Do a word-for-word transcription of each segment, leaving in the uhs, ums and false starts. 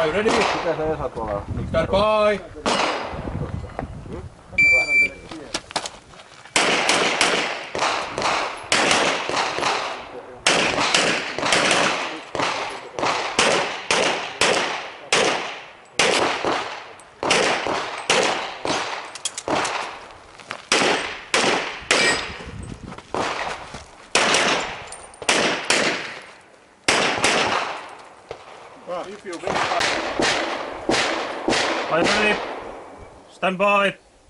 Are you ready? Mitä sä Esa tuolla? Stand by. Are you ready? Stand by.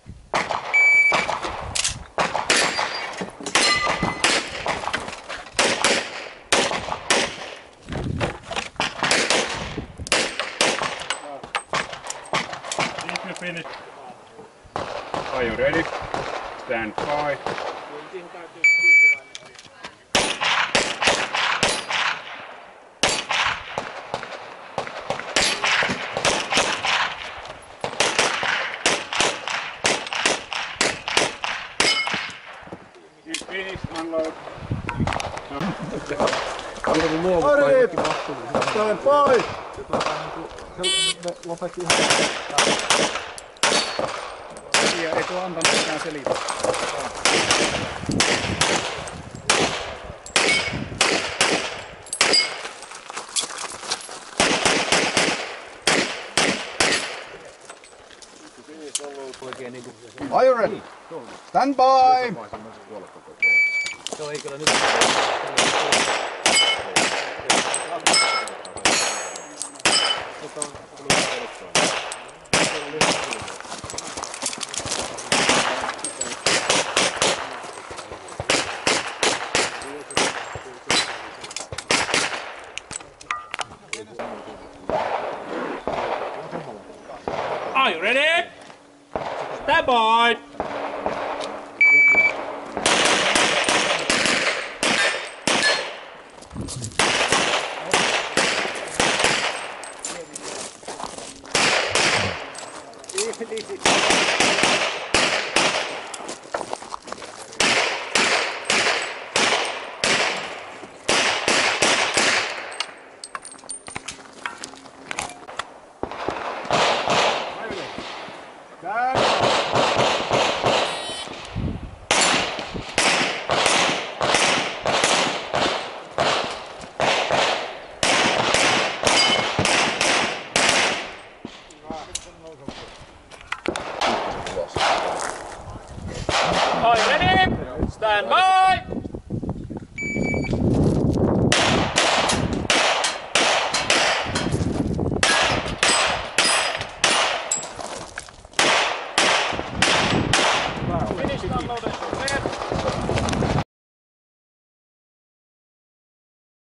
If you finish. Are you ready? Stand by. Finish, unload. Ari! Stand by! Lopetti ihan. Ei tuo antanut mitään selitystä. Are you ready? Stand by! Joo, ei kyllä nyt. Are you ready? Stand by. Are you ready? Stand by.